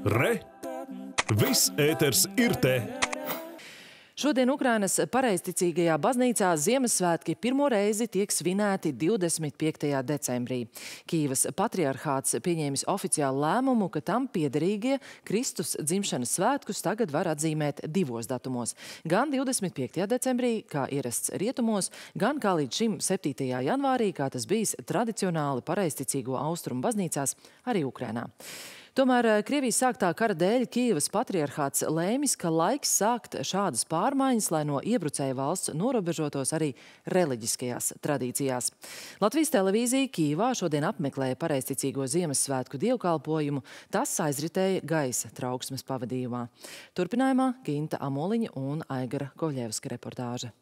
Re! Viss ēters ir te! Šodien Ukrainas pareizticīgajā baznīcā Ziemassvētki pirmo reizi tiek svinēti 25. decembrī. Kīivas patriarhāts pieņēmis oficiālu lēmumu, ka tam piederīgie Kristus dzimšanas svētkus tagad var atzīmēt divos datumos. Gan 25. decembrī, kā ierasts rietumos, gan kā līdz šim 7. janvārī, kā tas bijis tradicionāli pareizticīgo austrumu baznīcās arī Ukrainā. Tomēr Krievijas sāktā kara dēļ Kīivas patriarhāts lēmis, ka laiks sākt šādas pārmaiņas, lai no iebrucēja valsts norobežotos arī reliģiskajās tradīcijās. Latvijas televīzija Kīivā šodien apmeklēja pareizticīgo Ziemassvētku dievkalpojumu. Tas aizritēja gaisa trauksmes pavadījumā. Turpinājumā Ginta Amoliņa un Aigara Kovļevska reportāža.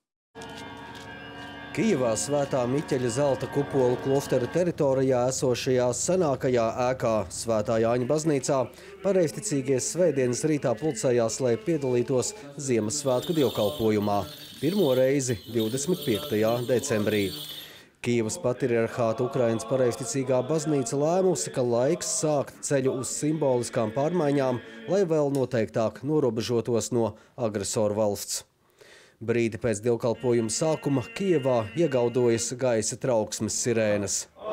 Kīivā Svētā Miķeļa zelta kupolu klostera teritorijā esošajā senākajā ēkā Svētā Jāņa baznīcā pareizticīgie svētdienas rītā pulcējās, lai piedalītos Ziemassvētku dievkalpojumā. Pirmo reizi 25. decembrī. Kīivas patriarhāta Ukrainas pareizticīgā baznīca lēmusi, ka laiks sākt ceļu uz simboliskām pārmaiņām, lai vēl noteiktāk norobežotos no agresoru valsts. Brīdi pēc dievkalpojuma sākuma Kievā iegaudojas gaisa trauksmes sirēnas.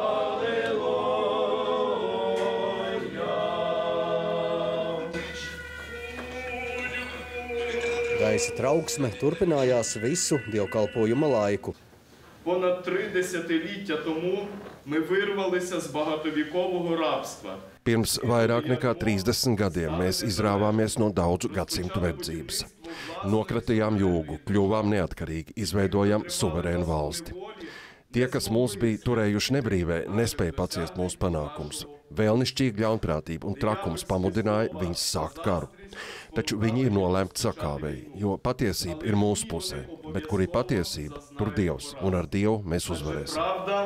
Gaisa trauksme turpinājās visu dievkalpojuma laiku. Понад 3 десятиліття тому ми вирвалися з багатовікового рабства. Pirms vairāk nekā 30 gadiem mēs izrāvāmies no daudzu gadsimtu verdzības. Nokratījām jūgu, kļuvām neatkarīgi, izveidojām suverēnu valsti. Tie, kas mūs bija turējuši nebrīvē, nespēja paciest mūsu panākumus. Vēlnišķīga ļaunprātība un trakums pamudināja viņus sākt karu. Taču viņi ir nolēmti sakāvēji, jo patiesība ir mūsu pusē. Bet kur ir patiesība, tur Dievs, un ar Dievu mēs uzvarēsim.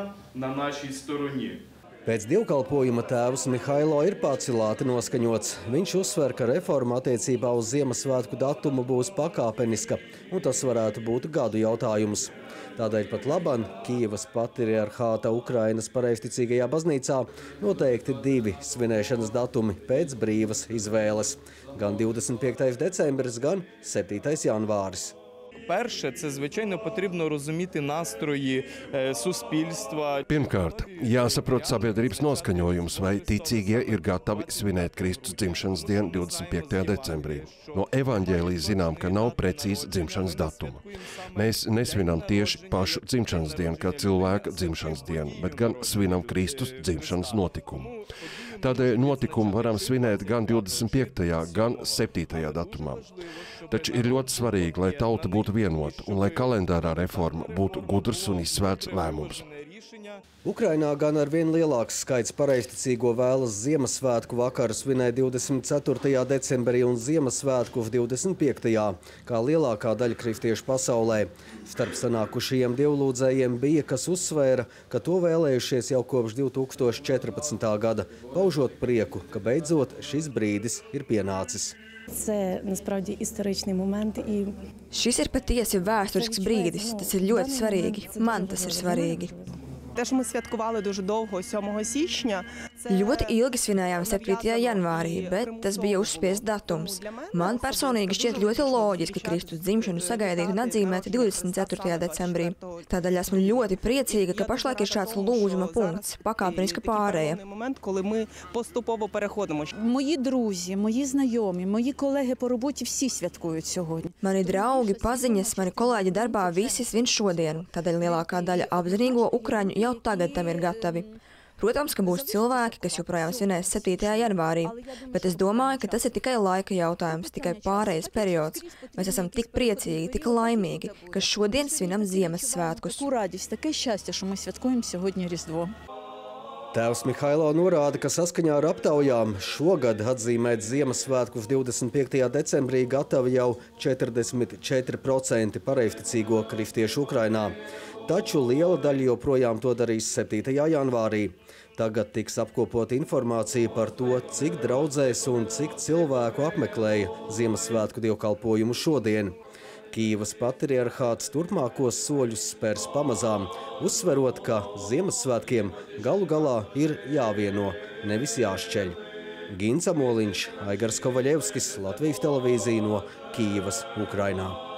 Pēc dievkalpojuma tēvs Mihailo ir pacilāti noskaņots. Viņš uzsver, ka reforma attiecībā uz Ziemassvētku datumu būs pakāpeniska, un tas varētu būt gadu jautājums. Tādēļ pat laban Kīivas patriarhāta Ukrainas pareizticīgajā baznīcā noteikti 2 svinēšanas datumi pēc brīvas izvēles. Gan 25. decembris, gan 7. janvāris. Перше, це, звичайно, потрібно розуміти настрої суспільства. Pirmkārt, jāsaprot sabiedrības noskaņojums, vai ticīgie ir gatavi svinēt Kristus dzimšanas dienu 25. decembrī. No evaņģēlijas zinām, ka nav precīzi dzimšanas datuma. Mēs nesvinam tieši pašu dzimšanas dienu, kā cilvēka dzimšanas dienu, bet gan svinam Kristus dzimšanas notikumu. Tādēļ notikumu varam svinēt gan 25. gan 7. datumā. Taču ir ļoti svarīgi, lai tauta būtu vienota un lai kalendārā reforma būtu gudrs un izsvērts lēmums. Ukrainā gan ar vien lielāks skaits pareizticīgo vēlas Ziemassvētku vakaru svinēt 24. decembrī un Ziemassvētku 25. kā lielākā daļa kristiešu pasaulē. Starp sanākušajiem dievlūdzējiem bija, kas uzsvēra, ka to vēlējušies jau kopš 2014. gada, paužot prieku, ka beidzot šis brīdis ir pienācis. Šis ir patiesi vēsturisks brīdis. Tas ir ļoti svarīgi. Man tas ir svarīgi. Ļoti ilgi svinējām 7. janvārī, bet tas bija uzspiests datums. Man personīgi šķiet ļoti loģiski Kristus dzimšanu sagaidīt un atzīmēt 24. decembrī. Tādēļ esmu ļoti priecīga, ka pašlaik ir šāds lūzuma punkts, pakāpeniska pārēja. Мої друзі, мої знайомі, мої колеги по роботі всі святкують сьогодні. Mani draugi, paziņas, mani kolēģi darbā visi svin šodien. Tādēļ lielākā daļa apzinīgo ukraiņu jau tagad tam ir gatavi. Protams, ka būs cilvēki, kas joprojām svinēs 7. janvārī, bet es domāju, ka tas ir tikai laika jautājums, tikai pārējais periods. Mēs esam tik priecīgi, tik laimīgi, ka šodien svinam Ziemassvētkus. Tēvs Mihailo norāda, ka saskaņā ar aptaujām šogad atzīmēt Ziemassvētkus 25. decembrī gatavi jau 44% pareizticīgo kristiešu Ukrainā. Taču liela daļa joprojām to darīs 7. janvārī. Tagad tiks apkopot informācija par to, cik draudzēs un cik cilvēku apmeklēja Ziemassvētku dievkalpojumu šodien. Kīivas patriarhāts turpmākos soļus spērs pamazām, uzsverot, ka Ziemassvētkiem galu galā ir jāvieno, nevis jāšķeļ. Gins Amoliņš, Aigars Kovaļevskis, Latvijas televīzija no Kīivas, Ukrainā.